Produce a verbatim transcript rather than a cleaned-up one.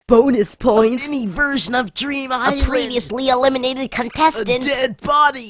bonus points. Any version of Dream A Island. previously eliminated A contestant. dead body.